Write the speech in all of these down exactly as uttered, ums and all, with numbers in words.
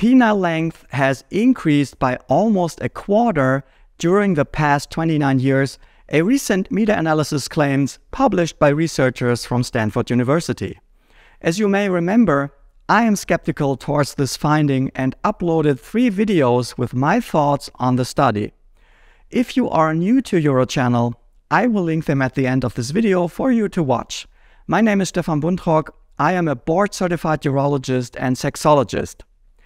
penile length has increased by almost a quarter during the past twenty-nine years, a recent meta-analysis claims published by researchers from Stanford University. As you may remember, I am skeptical towards this finding and uploaded three videos with my thoughts on the study. If you are new to UroChannel, I will link them at the end of this video for you to watch. My name is Stefan Buntrock. I am a board-certified urologist and sexologist.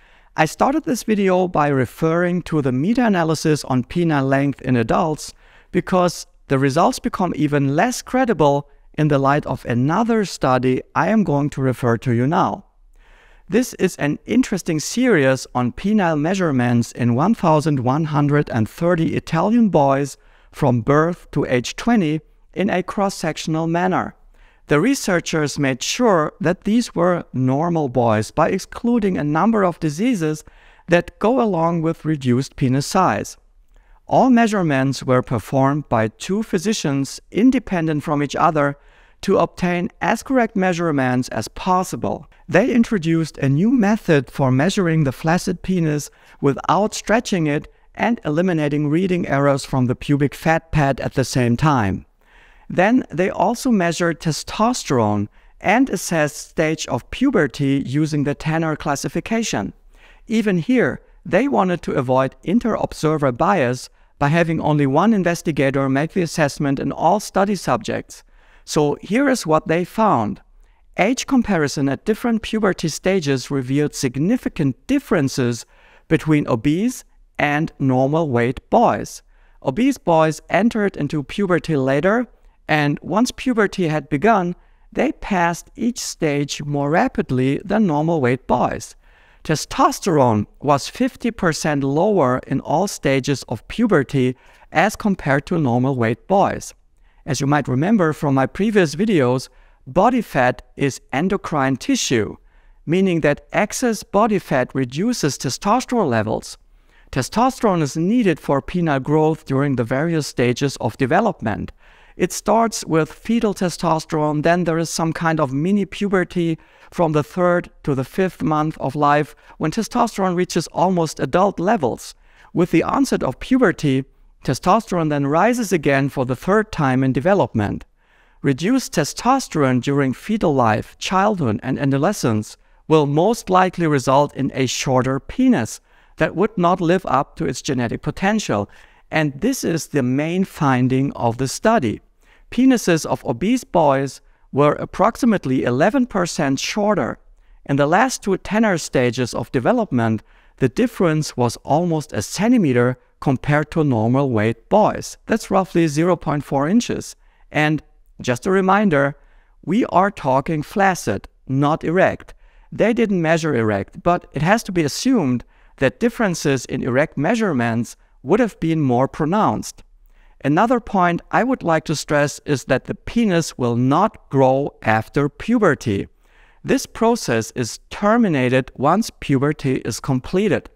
I started this video by referring to the meta-analysis on penile length in adults because the results become even less credible in the light of another study I am going to refer to you now. This is an interesting series on penile measurements in one thousand one hundred thirty Italian boys from birth to age twenty in a cross-sectional manner. The researchers made sure that these were normal boys by excluding a number of diseases that go along with reduced penis size. All measurements were performed by two physicians independent from each other to obtain as correct measurements as possible. They introduced a new method for measuring the flaccid penis without stretching it and eliminating reading errors from the pubic fat pad at the same time. Then they also measured testosterone and assessed stage of puberty using the Tanner classification. Even here, they wanted to avoid inter-observer bias by having only one investigator make the assessment in all study subjects. So here is what they found. Age comparison at different puberty stages revealed significant differences between obese and normal weight boys. Obese boys entered into puberty later, and once puberty had begun, they passed each stage more rapidly than normal weight boys. Testosterone was fifty percent lower in all stages of puberty as compared to normal weight boys. As you might remember from my previous videos, body fat is endocrine tissue, meaning that excess body fat reduces testosterone levels. Testosterone is needed for penile growth during the various stages of development. It starts with fetal testosterone, then there is some kind of mini puberty from the third to the fifth month of life when testosterone reaches almost adult levels. With the onset of puberty, testosterone then rises again for the third time in development. Reduced testosterone during fetal life, childhood, and adolescence will most likely result in a shorter penis that would not live up to its genetic potential. And this is the main finding of the study. Penises of obese boys were approximately eleven percent shorter. In the last two Tanner stages of development, the difference was almost a centimeter compared to normal weight boys. That's roughly zero point four inches. And just a reminder, we are talking flaccid, not erect. They didn't measure erect, but it has to be assumed that differences in erect measurements would have been more pronounced. Another point I would like to stress is that the penis will not grow after puberty. This process is terminated once puberty is completed.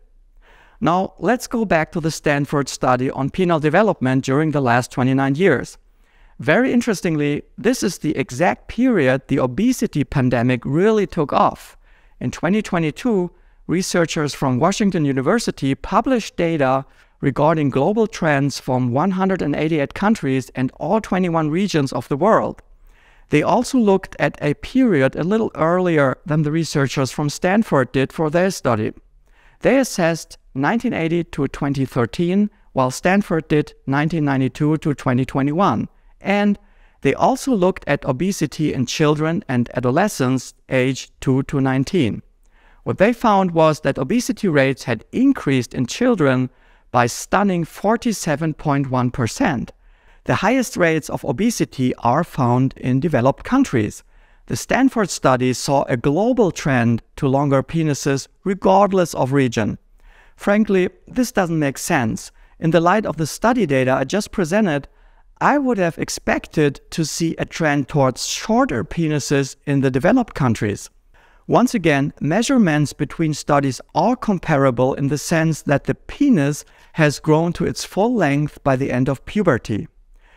Now, let's go back to the Stanford study on penile development during the last twenty-nine years. Very interestingly, this is the exact period the obesity pandemic really took off. In twenty twenty-two, researchers from Washington University published data regarding global trends from one hundred eighty-eight countries and all twenty-one regions of the world. They also looked at a period a little earlier than the researchers from Stanford did for their study. They assessed nineteen eighty to twenty thirteen, while Stanford did nineteen ninety-two to twenty twenty-one. And they also looked at obesity in children and adolescents aged two to nineteen. What they found was that obesity rates had increased in children by stunning forty-seven point one percent. The highest rates of obesity are found in developed countries. The Stanford study saw a global trend to longer penises regardless of region. Frankly, this doesn't make sense. In the light of the study data I just presented, I would have expected to see a trend towards shorter penises in the developed countries. Once again, measurements between studies are comparable in the sense that the penis has grown to its full length by the end of puberty.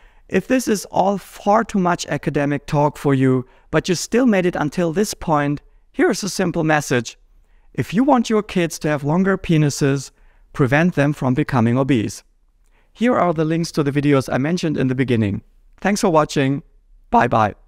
If this is all far too much academic talk for you, but you still made it until this point, here's a simple message. If you want your kids to have longer penises, prevent them from becoming obese. Here are the links to the videos I mentioned in the beginning. Thanks for watching. Bye bye.